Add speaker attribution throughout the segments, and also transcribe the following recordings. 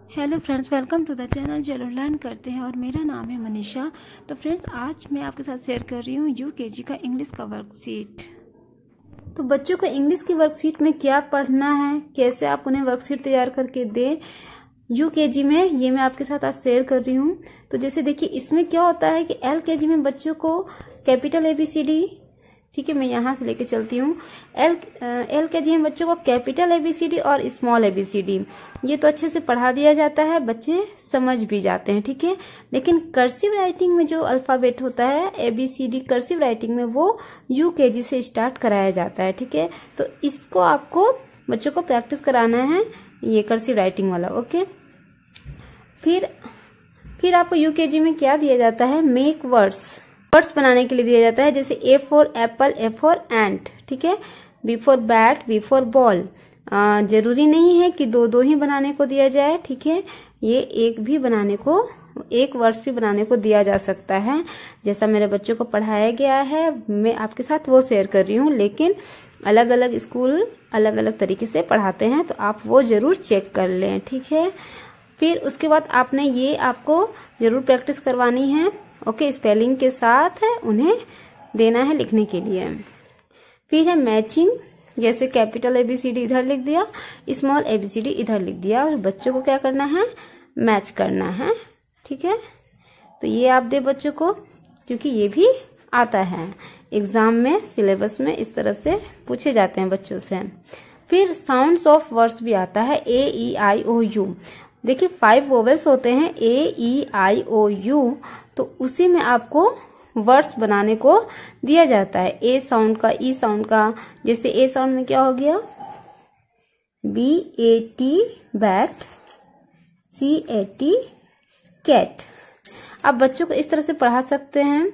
Speaker 1: Hello friends, welcome to the channel चलो learn करते हैं और मेरा नाम है मनीषा। तो फ्रेंड्स, आज मैं आपके साथ शेयर कर रही हूँ यूकेजी का इंग्लिश का वर्कशीट। तो बच्चों को इंग्लिश की वर्कशीट में क्या पढ़ना है, कैसे आप उन्हें वर्कशीट तैयार करके दें यूकेजी में, ये मैं आपके साथ आज शेयर कर रही हूँ। तो जैसे देखिए, इसमें क्या होता है कि एलकेजी में बच्चों को कैपिटल ABCD, ठीक है, मैं यहाँ से लेके चलती हूँ। एलकेजी में बच्चों को कैपिटल ABCD और स्मॉल ABCD ये तो अच्छे से पढ़ा दिया जाता है, बच्चे समझ भी जाते हैं, ठीक है। लेकिन कर्सिव राइटिंग में जो अल्फाबेट होता है ABCD कर्सिव राइटिंग में, वो यूकेजी से स्टार्ट कराया जाता है, ठीक है। तो इसको आपको बच्चों को प्रैक्टिस कराना है, ये कर्सिव राइटिंग वाला, ओके। फिर आपको यूकेजी में क्या दिया जाता है, मेक वर्ड्स बनाने के लिए दिया जाता है। जैसे A for apple, A for ant, ठीक है। B for bat, B for ball. जरूरी नहीं है कि दो ही बनाने को दिया जाए, ठीक है। ये एक वर्ड्स भी बनाने को दिया जा सकता है। जैसा मेरे बच्चों को पढ़ाया गया है, मैं आपके साथ वो शेयर कर रही हूँ। लेकिन अलग अलग स्कूल अलग अलग तरीके से पढ़ाते हैं, तो आप वो जरूर चेक कर लें, ठीक है। फिर उसके बाद आपको जरूर प्रैक्टिस करवानी है, ओके। स्पेलिंग के साथ उन्हें देना है लिखने के लिए। फिर है मैचिंग, जैसे कैपिटल ABCD इधर लिख दिया, स्मॉल ABCD इधर लिख दिया, और बच्चों को क्या करना है, मैच करना है, ठीक है। तो ये आप दे बच्चों को, क्योंकि ये भी आता है एग्जाम में, सिलेबस में इस तरह से पूछे जाते हैं बच्चों से। फिर साउंड्स ऑफ वर्ड्स भी आता है, AEIOU। देखिए 5 वोवेल्स होते हैं, AEIOU, तो उसी में आपको वर्ड्स बनाने को दिया जाता है। ए साउंड का, ई साउंड का। जैसे ए साउंड में क्या हो गया, BAT बैट, CAT कैट। आप बच्चों को इस तरह से पढ़ा सकते हैं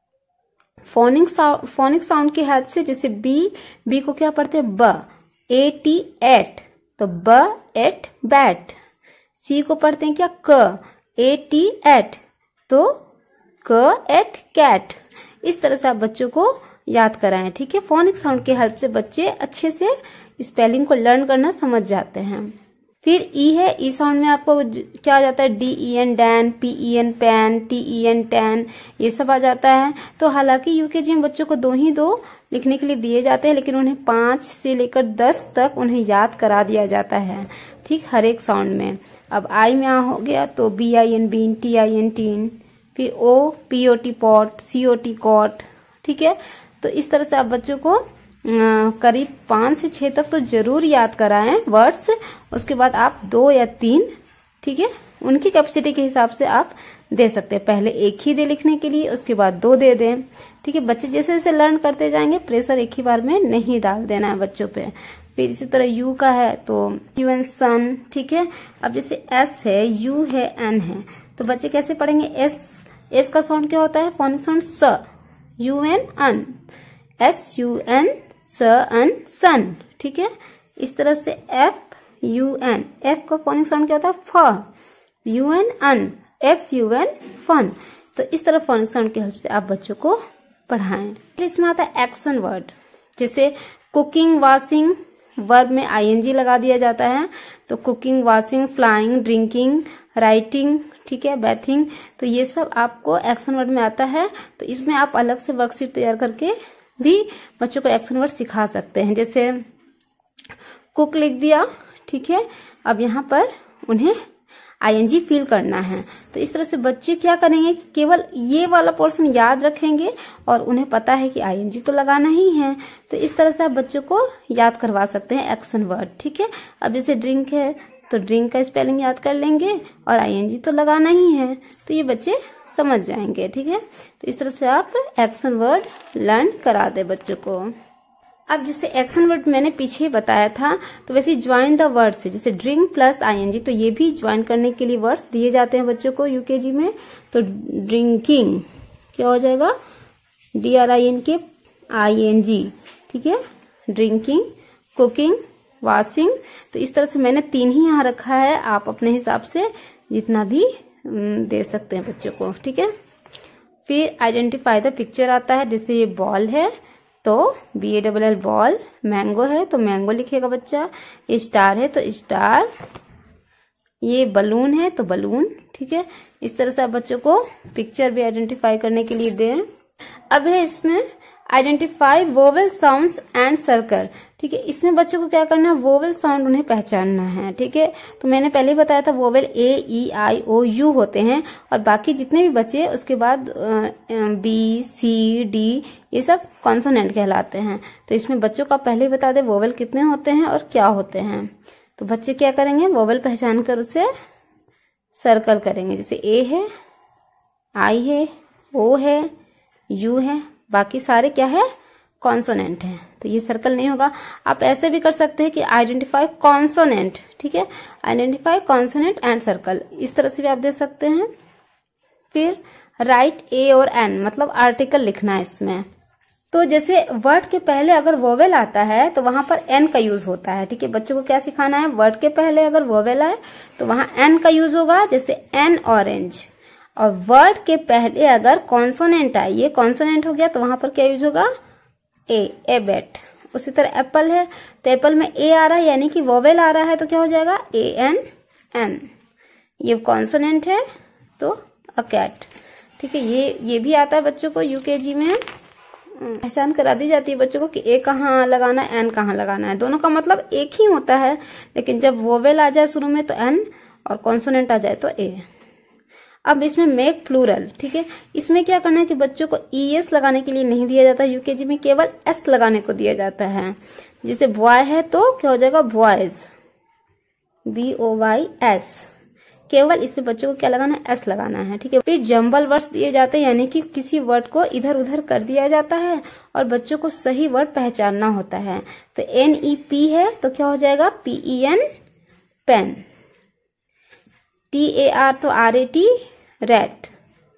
Speaker 1: फोनिक साउंड की हेल्प से। जैसे बी को क्या पढ़ते हैं, ब, AT एट, तो ब एट बैट। सी को पढ़ते हैं क्या, क, AT एट, तो क एट कैट। इस तरह से आप बच्चों को याद कराएं, ठीक है। फोनिक साउंड की हेल्प से बच्चे अच्छे से स्पेलिंग को लर्न करना समझ जाते हैं। फिर ई है, ई साउंड में आपको क्या आ जाता है, DEN den, PEN pen, TEN ten, ये सब आ जाता है। तो हालांकि यूकेजी में बच्चों को दो लिखने के लिए दिए जाते हैं, लेकिन उन्हें 5 से लेकर 10 तक उन्हें याद करा दिया जाता है, ठीक, हर एक साउंड में। अब आई में आ हो गया तो BIN बीन, TIN टीन, फिर O POT pot, COT cot, ठीक है। तो इस तरह से आप बच्चों को करीब 5 से 6 तक तो जरूर याद कराएं वर्ड्स। उसके बाद आप 2 या 3, ठीक है, उनकी कैपेसिटी के हिसाब से आप दे सकते हैं। पहले एक ही दे लिखने के लिए, उसके बाद 2 दे दें, ठीक है। बच्चे जैसे जैसे लर्न करते जाएंगे, प्रेशर एक ही बार में नहीं डाल देना है बच्चों पे। फिर इसी तरह यू का है तो UN सन, ठीक है। अब जैसे S है, U है, N है, तो बच्चे कैसे पढ़ेंगे, S का साउंड क्या होता है, फोनिक साउंड स, UN अन, SUN सन, सन, ठीक है। इस तरह से FUN, F का फोनिक साउंड क्या होता है, फ, UN अन, FUN फन। तो इस तरह फोनिक साउंड की हेल्प से आप बच्चों को पढ़ाएं। फिर इसमें आता है एक्शन वर्ड, जैसे कुकिंग, वॉशिंग, वर्ब में ING लगा दिया जाता है, तो cooking, washing, flying, drinking, writing, ठीक है, बैथिंग। तो ये सब आपको एक्शन वर्ड में आता है। तो इसमें आप अलग से वर्कशीट तैयार करके भी बच्चों को एक्शन वर्ड सिखा सकते हैं। जैसे कुक लिख दिया, ठीक है। अब यहाँ पर उन्हें ING फील करना है। तो इस तरह से बच्चे क्या करेंगे, केवल ये वाला पोर्शन याद रखेंगे और उन्हें पता है कि ING तो लगाना ही है। तो इस तरह से आप बच्चों को याद करवा सकते हैं एक्शन वर्ड, ठीक है। अब जैसे ड्रिंक है, तो ड्रिंक का स्पेलिंग याद कर लेंगे और ING तो लगाना ही है, तो ये बच्चे समझ जाएंगे, ठीक है। तो इस तरह से आप एक्शन वर्ड लर्न करा दे बच्चों को। अब जैसे एक्शन वर्ड मैंने पीछे बताया था, तो वैसे ज्वाइन द वर्ड्स है, जैसे ड्रिंक प्लस ING, तो ये भी ज्वाइन करने के लिए वर्ड्स दिए जाते हैं बच्चों को यूकेजी में। तो ड्रिंकिंग क्या हो जाएगा, DRINKING, ठीक है, ड्रिंकिंग, कुकिंग, वॉशिंग। तो इस तरह से मैंने 3 ही यहाँ रखा है, आप अपने हिसाब से जितना भी दे सकते हैं बच्चों को, ठीक है। फिर आइडेंटिफाई द पिक्चर आता है, जैसे ये बॉल है तो BALL बॉल, मैंगो है तो मैंगो लिखेगा बच्चा, स्टार है तो स्टार, ये बलून है तो बलून, ठीक है। इस तरह से आप बच्चों को पिक्चर भी आइडेंटिफाई करने के लिए दें। अब है इसमें identify vowel sounds and circle, ठीक है। इसमें बच्चों को क्या करना है, वोवेल साउंड उन्हें पहचानना है, ठीक है। तो मैंने पहले ही बताया था vowel A E I O you होते हैं, और बाकी जितने भी बचे उसके बाद बी सी डी ये सब कॉन्सोनेंट कहलाते हैं। तो इसमें बच्चों का पहले ही बता दे वोवेल कितने होते हैं और क्या होते हैं। तो बच्चे क्या करेंगे, वोवेल पहचान कर उसे सर्कल करेंगे। जैसे ए है, आई है, ओ है, यू है, बाकी सारे क्या है, कॉन्सोनेंट है। तो ये सर्कल नहीं होगा। आप ऐसे भी कर सकते हैं कि आइडेंटिफाई कॉन्सोनेंट, ठीक है, आइडेंटिफाई कॉन्सोनेंट एंड सर्कल, इस तरह से भी आप दे सकते हैं। फिर राइट ए और एन, मतलब आर्टिकल लिखना है इसमें। तो जैसे वर्ड के पहले अगर वोवेल आता है तो वहां पर एन का यूज होता है, ठीक है। बच्चों को क्या सिखाना है, वर्ड के पहले अगर वोवेल आए तो वहां एन का यूज होगा, जैसे एन ऑरेंज। और वर्ड के पहले अगर कॉन्सोनेंट आए, ये कॉन्सोनेंट हो गया, तो वहां पर क्या यूज होगा, ए बैट। उसी तरह एप्पल है तो एप्पल में ए आ रहा है यानी कि वोवेल आ रहा है, तो क्या हो जाएगा, ए एन एन। ये कॉन्सोनेंट है तो अ कैट, ठीक है। ये भी आता है बच्चों को यूकेजी में, पहचान करा दी जाती है बच्चों को कि ए कहाँ लगाना है, एन कहाँ लगाना है। दोनों का मतलब एक ही होता है, लेकिन जब वोवेल आ जाए शुरू में तो एन और कॉन्सोनेंट आ जाए तो ए। अब इसमें मेक प्लूरल, ठीक है। इसमें क्या करना है कि बच्चों को ईएस लगाने के लिए नहीं दिया जाता, यूकेजी में केवल एस लगाने को दिया जाता है। जैसे बॉय है तो क्या हो जाएगा, बॉयज, BOYS, केवल इसमें बच्चों को क्या लगाना है, एस लगाना है, ठीक है। फिर जंबल वर्ड्स दिए जाते हैं, यानी कि किसी वर्ड को इधर उधर कर दिया जाता है और बच्चों को सही वर्ड पहचानना होता है। तो NEP है तो क्या हो जाएगा, PEN, पेन। TAR तो RAT, रैट।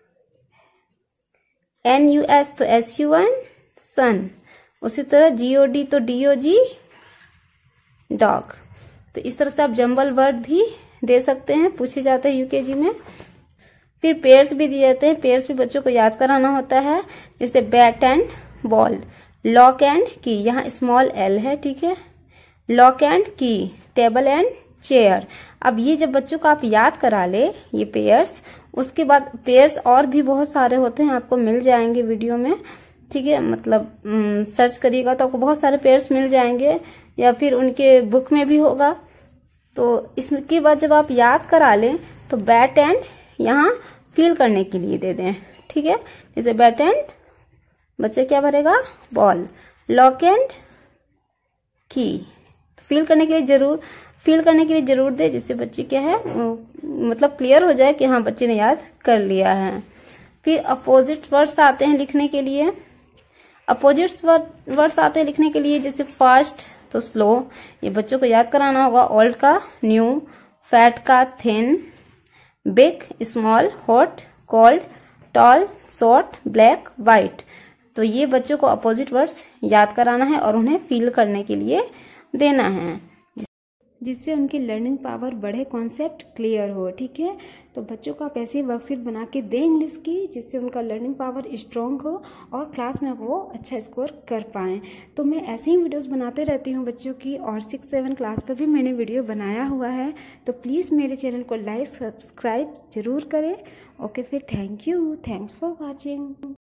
Speaker 1: NUS तो SUN, सन। उसी तरह GOD तो DOG, डॉग। तो इस तरह से आप जंबल वर्ड भी दे सकते हैं, पूछे जाते हैं यूकेजी में। फिर पेयर्स भी दिए जाते हैं, पेयर्स भी बच्चों को याद कराना होता है, जैसे bat and ball, lock and key, यहाँ स्मॉल l है, ठीक है। Lock and key, table and chair. अब ये जब बच्चों को आप याद करा ले ये पेयर्स, उसके बाद पेयर्स और भी बहुत सारे होते हैं, आपको मिल जाएंगे वीडियो में, ठीक है। मतलब सर्च करिएगा तो आपको बहुत सारे पेयर्स मिल जाएंगे, या फिर उनके बुक में भी होगा। तो इसके बाद जब आप याद करा लें तो बैट एंड यहाँ फिल करने के लिए दे दें, ठीक है। जैसे बैट एंड, बच्चे क्या भरेगा, ball. Lock and key, fill करने के लिए जरूर दे, जिससे बच्चे क्या है मतलब क्लियर हो जाए कि हाँ बच्चे ने याद कर लिया है। फिर अपोजिट वर्ड्स आते हैं लिखने के लिए, जैसे फास्ट तो स्लो, ये बच्चों को याद कराना होगा। ओल्ड का न्यू, फैट का thin, big small, hot cold, tall short, black white. तो ये बच्चों को अपोजिट वर्ड्स याद कराना है और उन्हें फील करने के लिए देना है, जिससे उनकी लर्निंग पावर बढ़े, कॉन्सेप्ट क्लियर हो, ठीक है। तो बच्चों को आप ऐसी वर्कशीट बना के दें इंग्लिश की, जिससे उनका लर्निंग पावर स्ट्रॉन्ग हो और क्लास में वो अच्छा स्कोर कर पाएँ। तो मैं ऐसी ही वीडियोस बनाते रहती हूँ बच्चों की, और 6-7 क्लास पर भी मैंने वीडियो बनाया हुआ है। तो प्लीज़ मेरे चैनल को लाइक सब्सक्राइब ज़रूर करें। ओके, फिर thank you, thanks for watching.